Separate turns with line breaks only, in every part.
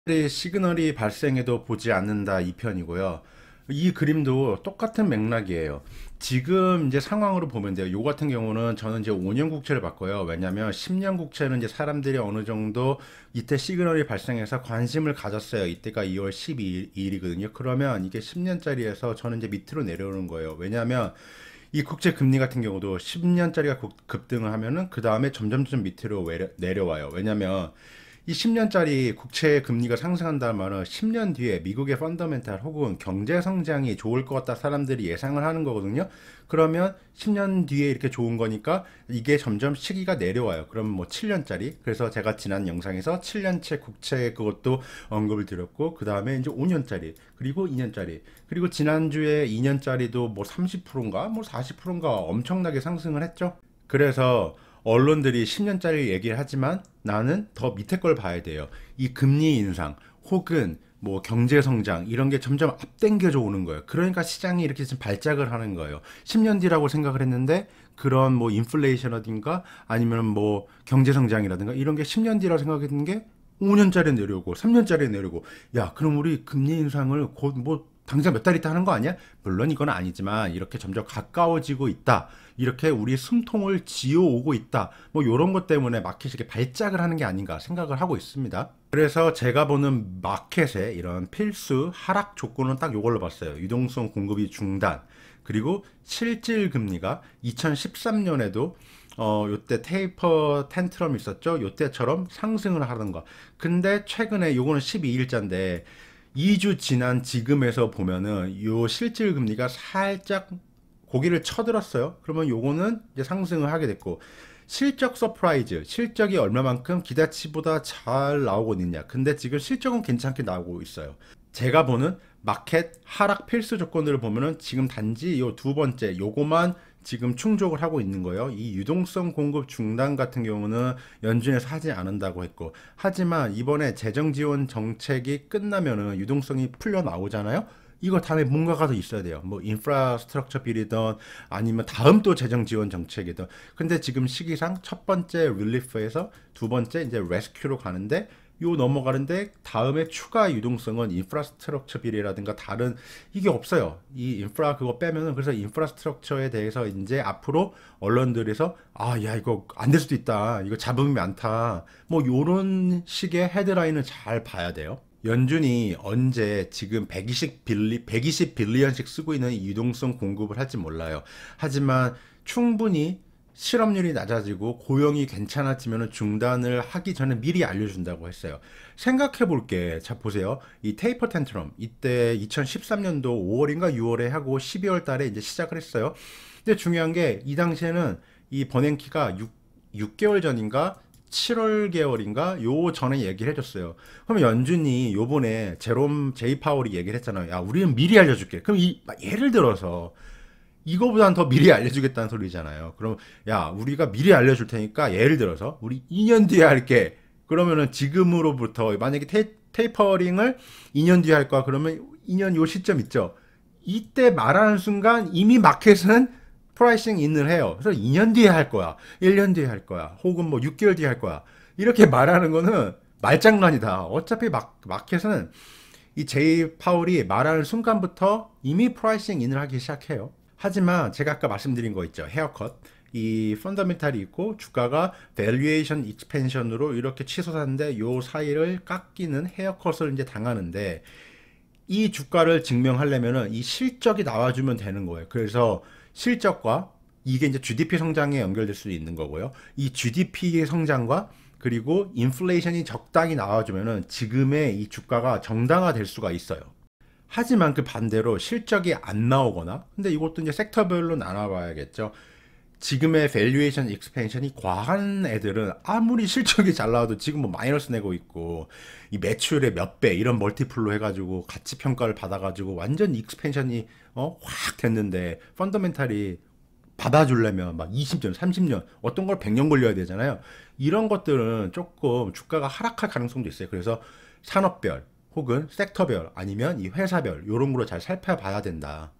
시그널이 발생해도 보지 않는다 2편이고요. 이 그림도 똑같은 맥락이에요. 지금 이제 상황으로 보면 돼요. 요 같은 경우는 저는 이제 5년 국채를 봤고요. 왜냐면 10년 국채는 이제 사람들이 어느 정도 이때 시그널이 발생해서 관심을 가졌어요. 이때가 2월 12일이거든요. 그러면 이게 10년짜리에서 저는 이제 밑으로 내려오는 거예요. 왜냐면 이 국제 금리 같은 경우도 10년짜리가 급등을 하면은 그 다음에 점점점 밑으로 내려와요. 왜냐면 이 10년짜리 국채 금리가 상승한다는 말은 10년 뒤에 미국의 펀더멘탈 혹은 경제 성장이 좋을 것 같다 사람들이 예상을 하는 거거든요. 그러면 10년 뒤에 이렇게 좋은 거니까 이게 점점 시기가 내려와요. 그러면 뭐 7년짜리. 그래서 제가 지난 영상에서 7년채 국채 그것도 언급을 드렸고, 그 다음에 이제 5년짜리, 그리고 2년짜리, 그리고 지난주에 2년짜리도 뭐 30%인가 뭐 40%인가 엄청나게 상승을 했죠. 그래서 언론들이 10년짜리 얘기를 하지만 나는 더 밑에 걸 봐야 돼요. 이 금리 인상 혹은 뭐 경제 성장 이런 게 점점 앞당겨져 오는 거예요. 그러니까 시장이 이렇게 지금 발작을 하는 거예요. 10년 뒤라고 생각을 했는데 그런 뭐 인플레이션이라든가 아니면 뭐 경제 성장이라든가 이런 게 10년 뒤라고 생각했는 게 5년짜리 내려오고 3년짜리 내려오고, 야 그럼 우리 금리 인상을 곧 뭐 당장 몇 달 있다 하는 거 아니야? 물론 이건 아니지만 이렇게 점점 가까워지고 있다. 이렇게 우리 숨통을 지어오고 있다. 뭐 이런 것 때문에 마켓이 이렇게 발작을 하는 게 아닌가 생각을 하고 있습니다. 그래서 제가 보는 마켓의 이런 필수 하락 조건은 딱 이걸로 봤어요. 유동성 공급이 중단. 그리고 실질 금리가 2013년에도 요때 테이퍼 텐트럼 있었죠. 요때처럼 상승을 하는 거. 근데 최근에 요거는 12일자인데 2주 지난 지금에서 보면은 요 실질 금리가 살짝 고개를 쳐들었어요. 그러면 요거는 이제 상승을 하게 됐고, 실적 서프라이즈, 실적이 얼마만큼 기대치보다 잘 나오고 있느냐. 근데 지금 실적은 괜찮게 나오고 있어요. 제가 보는 마켓 하락 필수 조건들을 보면은 지금 단지 요 두 번째 요거만 지금 충족을 하고 있는 거예요. 이 유동성 공급 중단 같은 경우는 연준에서 하지 않는다고 했고, 하지만 이번에 재정 지원 정책이 끝나면은 유동성이 풀려 나오잖아요. 이거 다음에 뭔가가 더 있어야 돼요. 뭐 인프라스트럭처 빌이든 아니면 다음 또 재정 지원 정책이든. 근데 지금 시기상 첫 번째 릴리프에서 두 번째 이제 레스큐로 가는데, 요 넘어가는데 다음에 추가 유동성은 인프라스트럭처 비리라든가 다른 이게 없어요. 이 인프라 그거 빼면은. 그래서 인프라스트럭처에 대해서 이제 앞으로 언론들에서 아, 야 이거 안 될 수도 있다. 이거 잡음이 많다. 뭐 요런 식의 헤드라인을 잘 봐야 돼요. 연준이 언제 지금 120 빌리언씩 쓰고 있는 이 유동성 공급을 할지 몰라요. 하지만 충분히 실업률이 낮아지고 고용이 괜찮아지면 중단을 하기 전에 미리 알려준다고 했어요. 생각해 볼게. 자, 보세요. 이 테이퍼 텐트럼. 이때 2013년도 5월인가 6월에 하고 12월 달에 이제 시작을 했어요. 근데 중요한 게 이 당시에는 이 버냉키가 6개월 전인가 7월 개월인가 요 전에 얘기를 해줬어요. 그럼 연준이 요번에 제롬 제이 파월이 얘기를 했잖아요. 야, 우리는 미리 알려줄게. 그럼 예를 들어서 이거보단 더 미리 알려주겠다는 소리잖아요. 그럼 야, 우리가 미리 알려줄 테니까 예를 들어서 우리 2년 뒤에 할게. 그러면은 지금으로부터 만약에 테이퍼링을 2년 뒤에 할 거야. 그러면 2년 요 시점 있죠. 이때 말하는 순간 이미 마켓은 프라이싱 인을 해요. 그래서 2년 뒤에 할 거야. 1년 뒤에 할 거야. 혹은 뭐 6개월 뒤에 할 거야. 이렇게 말하는 거는 말장난이다. 어차피 마켓은 이 제이 파울이 말하는 순간부터 이미 프라이싱 인을 하기 시작해요. 하지만 제가 아까 말씀드린 거 있죠. 헤어컷. 이 펀더멘탈이 있고 주가가 밸류에이션 익스펜션으로 이렇게 치솟았는데 요 사이를 깎이는 헤어컷을 이제 당하는데, 이 주가를 증명하려면은 이 실적이 나와주면 되는 거예요. 그래서 실적과 이게 이제 GDP 성장에 연결될 수도 있는 거고요. 이 GDP의 성장과 그리고 인플레이션이 적당히 나와주면은 지금의 이 주가가 정당화될 수가 있어요. 하지만 그 반대로 실적이 안 나오거나, 근데 이것도 이제 섹터별로 나눠봐야겠죠. 지금의 밸류에이션 익스펜션이 과한 애들은 아무리 실적이 잘 나와도 지금 뭐 마이너스 내고 있고, 이 매출의 몇 배 이런 멀티플로 해가지고 가치 평가를 받아가지고 완전 익스펜션이 확 됐는데 펀더멘탈이 받아주려면 막 20년, 30년, 어떤 걸 100년 걸려야 되잖아요. 이런 것들은 조금 주가가 하락할 가능성도 있어요. 그래서 산업별 혹은 섹터별 아니면 이 회사별 이런 거로 잘 살펴봐야 된다.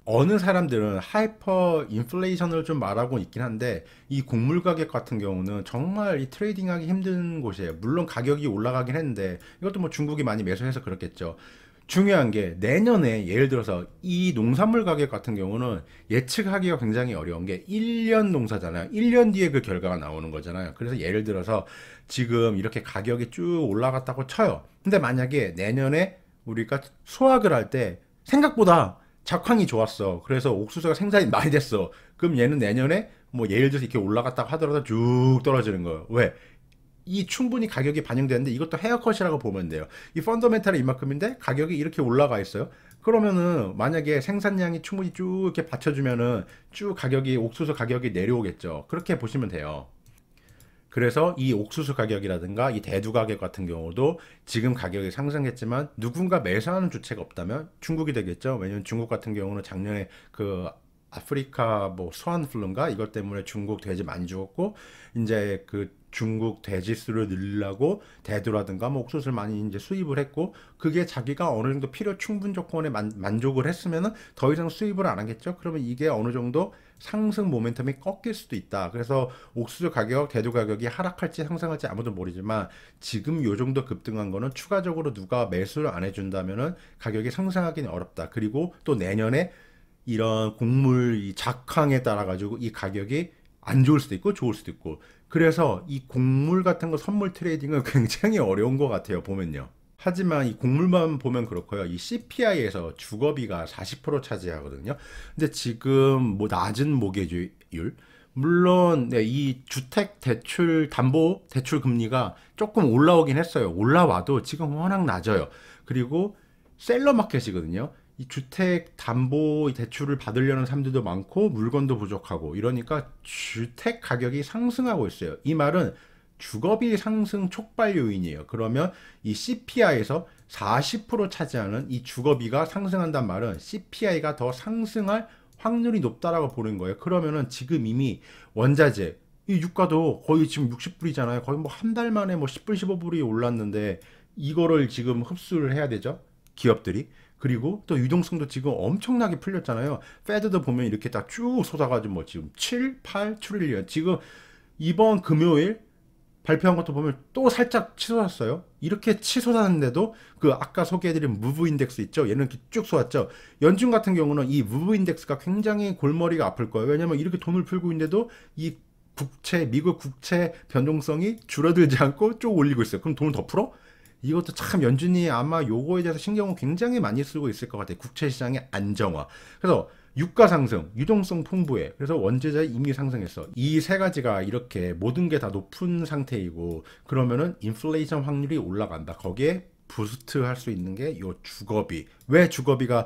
어느 사람들은 하이퍼 인플레이션을 좀 말하고 있긴 한데 이 곡물 가격 같은 경우는 정말 이 트레이딩하기 힘든 곳이에요. 물론 가격이 올라가긴 했는데 이것도 뭐 중국이 많이 매수해서 그렇겠죠. 중요한 게 내년에 예를 들어서 이 농산물 가격 같은 경우는 예측하기가 굉장히 어려운 게 1년 농사잖아요. 1년 뒤에 그 결과가 나오는 거잖아요. 그래서 예를 들어서 지금 이렇게 가격이 쭉 올라갔다고 쳐요. 근데 만약에 내년에 우리가 수확을 할 때 생각보다 작황이 좋았어. 그래서 옥수수가 생산이 많이 됐어. 그럼 얘는 내년에 뭐 예를 들어서 이렇게 올라갔다고 하더라도 쭉 떨어지는 거예요. 왜? 이 충분히 가격이 반영되는데 이것도 헤어컷이라고 보면 돼요. 이 펀더멘탈이 이만큼인데 가격이 이렇게 올라가 있어요. 그러면은 만약에 생산량이 충분히 쭉 이렇게 받쳐주면은 쭉 가격이 옥수수 가격이 내려오겠죠. 그렇게 보시면 돼요. 그래서 이 옥수수 가격이라든가 이 대두 가격 같은 경우도 지금 가격이 상승했지만 누군가 매수하는 주체가 없다면 중국이 되겠죠. 왜냐면 중국 같은 경우는 작년에 그 아프리카 뭐 스완플루인가 이것 때문에 중국 돼지 많이 죽었고 이제 그 중국 돼지 수를 늘리려고 대두라든가 뭐 옥수수를 많이 이제 수입을 했고 그게 자기가 어느 정도 필요 충분 조건에 만족을 했으면은 더 이상 수입을 안 하겠죠. 그러면 이게 어느 정도 상승 모멘텀이 꺾일 수도 있다. 그래서 옥수수 가격, 대두 가격이 하락할지 상승할지 아무도 모르지만 지금 요 정도 급등한 거는 추가적으로 누가 매수를 안 해준다면은 가격이 상승하기는 어렵다. 그리고 또 내년에 이런 곡물 이 작황에 따라 가지고 이 가격이 안 좋을 수도 있고 좋을 수도 있고 그래서 이 곡물 같은 거 선물 트레이딩은 굉장히 어려운 것 같아요 보면요. 하지만 이 곡물만 보면 그렇고요. 이 CPI에서 주거비가 40% 차지하거든요. 근데 지금 뭐 낮은 모기지율 물론 네, 이 주택 대출 담보 대출 금리가 조금 올라오긴 했어요. 올라와도 지금 워낙 낮아요. 그리고 셀러 마켓이거든요. 이 주택 담보 대출을 받으려는 사람들도 많고 물건도 부족하고 이러니까 주택 가격이 상승하고 있어요. 이 말은 주거비 상승 촉발 요인이에요. 그러면 이 CPI에서 40% 차지하는 이 주거비가 상승한단 말은 CPI가 더 상승할 확률이 높다라고 보는 거예요. 그러면은 지금 이미 원자재 이 유가도 거의 지금 60불이잖아요. 거의 뭐 한 달 만에 뭐 10불, 15불이 올랐는데 이거를 지금 흡수를 해야 되죠. 기업들이. 그리고 또 유동성도 지금 엄청나게 풀렸잖아요. 패드도 보면 이렇게 딱 쭉 쏟아가지고 뭐 지금 7, 8 트릴리언. 지금 이번 금요일 발표한 것도 보면 또 살짝 치솟았어요. 이렇게 치솟았는데도 그 아까 소개해드린 무브 인덱스 있죠. 얘는 이렇게 쭉 쏘았죠. 연준 같은 경우는 이 무브 인덱스가 굉장히 골머리가 아플 거예요. 왜냐면 이렇게 돈을 풀고 있는데도 이 국채, 미국 국채 변동성이 줄어들지 않고 쭉 올리고 있어요. 그럼 돈을 더 풀어? 이것도 참 연준이 아마 요거에 대해서 신경을 굉장히 많이 쓰고 있을 것 같아요. 국채 시장의 안정화. 그래서 유가 상승, 유동성 풍부해. 그래서 원재자 이미 상승했어. 이 세 가지가 이렇게 모든 게 다 높은 상태이고 그러면은 인플레이션 확률이 올라간다. 거기에 부스트 할 수 있는 게 요 주거비. 왜 주거비가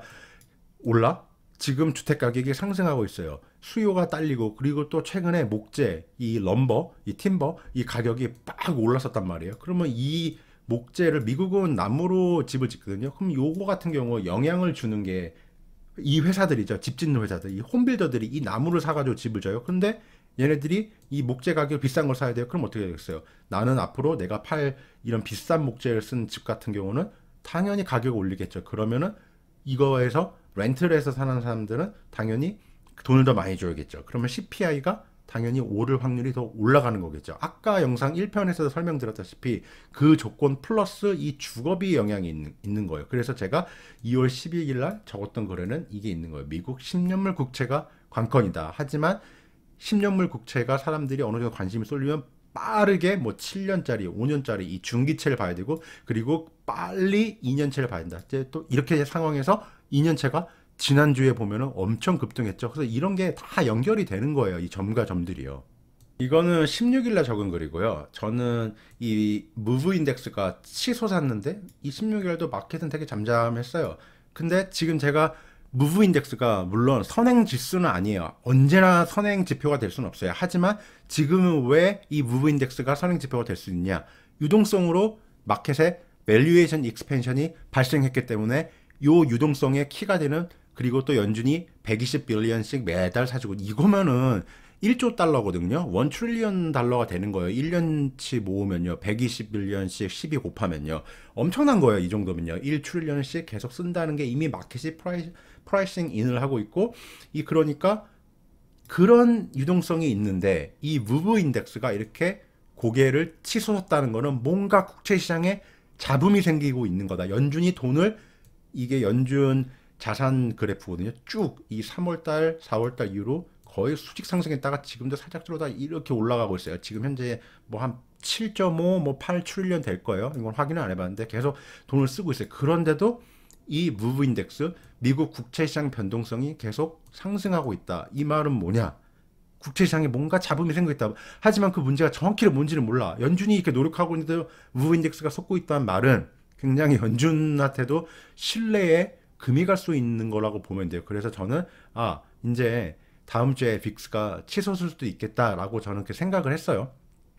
올라? 지금 주택 가격이 상승하고 있어요. 수요가 딸리고 그리고 또 최근에 목재, 이 럼버, 이 팀버 이 가격이 빡 올랐었단 말이에요. 그러면 이 목재를 미국은 나무로 집을 짓거든요. 그럼 요거 같은 경우 영향을 주는 게 이 회사들이죠. 집 짓는 회사들, 이 홈빌더들이 이 나무를 사가지고 집을 져요. 근데 얘네들이 이 목재 가격 비싼 걸 사야 돼요. 그럼 어떻게 되겠어요? 나는 앞으로 내가 팔 이런 비싼 목재를 쓴 집 같은 경우는 당연히 가격을 올리겠죠. 그러면은 이거에서 렌트를 해서 사는 사람들은 당연히 돈을 더 많이 줘야겠죠. 그러면 CPI가 당연히 오를 확률이 더 올라가는 거겠죠. 아까 영상 1편에서도 설명드렸다시피 그 조건 플러스 이 주거비 영향이 있는 거예요. 그래서 제가 2월 12일 날 적었던 글에는 이게 있는 거예요. 미국 10년물 국채가 관건이다. 하지만 10년물 국채가 사람들이 어느 정도 관심이 쏠리면 빠르게 뭐 7년짜리, 5년짜리 이 중기채를 봐야 되고 그리고 빨리 2년채를 봐야 된다. 이제 또 이렇게 상황에서 2년채가 지난주에 보면은 엄청 급등했죠. 그래서 이런 게 다 연결이 되는 거예요. 이 점과 점들이요. 이거는 16일날 적은 글이고요. 저는 이 무브 인덱스가 치솟았는데 이 16일도 마켓은 되게 잠잠했어요. 근데 지금 제가 무브 인덱스가 물론 선행 지수는 아니에요. 언제나 선행 지표가 될 수는 없어요. 하지만 지금은 왜 이 무브 인덱스가 선행 지표가 될 수 있냐? 유동성으로 마켓에 밸류에이션 익스펜션이 발생했기 때문에 요 유동성의 키가 되는 그리고 또 연준이 120빌리언씩 매달 사주고 이거면은 1조 달러거든요. 1 트릴리언 달러가 되는 거예요. 1년치 모으면요. 121년씩 12 곱하면요. 엄청난 거예요. 이 정도면요. 1 트릴리언씩 계속 쓴다는 게 이미 마켓이 프라이싱 인을 하고 있고, 그러니까 그런 유동성이 있는데 이 무브 인덱스가 이렇게 고개를 치솟았다는 거는 뭔가 국채 시장에 잡음이 생기고 있는 거다. 연준이 돈을, 이게 연준 자산 그래프거든요. 쭉 이 3월달, 4월달 이후로 거의 수직 상승했다가 지금도 살짝 들어다 이렇게 올라가고 있어요. 지금 현재 뭐 한 7.5, 뭐 8 트릴리언 될 거예요. 이건 확인은 안 해봤는데 계속 돈을 쓰고 있어요. 그런데도 이 무브 인덱스, 미국 국채 시장 변동성이 계속 상승하고 있다. 이 말은 뭐냐? 국채 시장에 뭔가 잡음이 생겨 있다. 하지만 그 문제가 정확히는 뭔지는 몰라. 연준이 이렇게 노력하고 있는데도 무브 인덱스가 솟고 있다는 말은 굉장히 연준한테도 신뢰에 금이 갈 수 있는 거라고 보면 돼요. 그래서 저는 이제 다음 주에 빅스가 치솟을 수도 있겠다라고 저는 그렇게 생각을 했어요.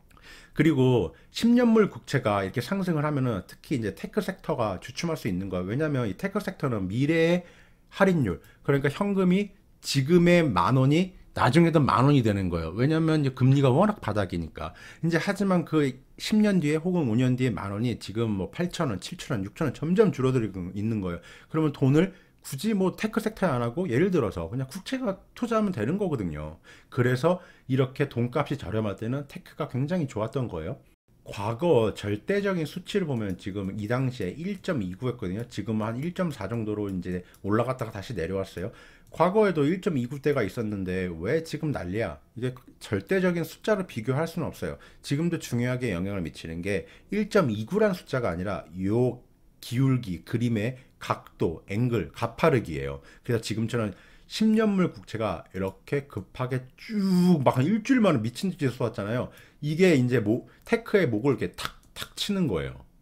그리고 10년물 국채가 이렇게 상승을 하면은 특히 이제 테크 섹터가 주춤할 수 있는 거예요. 왜냐하면 이 테크 섹터는 미래의 할인율, 그러니까 현금이 지금의 10,000원이 나중에도 10,000원이 되는 거예요. 왜냐하면 이제 금리가 워낙 바닥이니까. 이제 하지만 그 10년 뒤에 혹은 5년 뒤에 10,000원이 지금 뭐 8,000원, 7,000원, 6,000원 점점 줄어들고 있는 거예요. 그러면 돈을 굳이 뭐 테크 섹터에 안 하고 예를 들어서 그냥 국채가 투자하면 되는 거거든요. 그래서 이렇게 돈값이 저렴할 때는 테크가 굉장히 좋았던 거예요. 과거 절대적인 수치를 보면 지금 이 당시에 1.29였거든요. 지금 한 1.4 정도로 이제 올라갔다가 다시 내려왔어요. 과거에도 1.29대가 있었는데 왜 지금 난리야? 이게 절대적인 숫자로 비교할 수는 없어요. 지금도 중요하게 영향을 미치는 게 1.29란 숫자가 아니라 요 기울기, 그림의 각도, 앵글, 가파르기예요. 그래서 지금처럼 10년물 국채가 이렇게 급하게 쭉 막 한 일주일 만에 미친 듯이 쏟았잖아요. 이게 이제 테크의 목을 이렇게 탁탁 치는 거예요.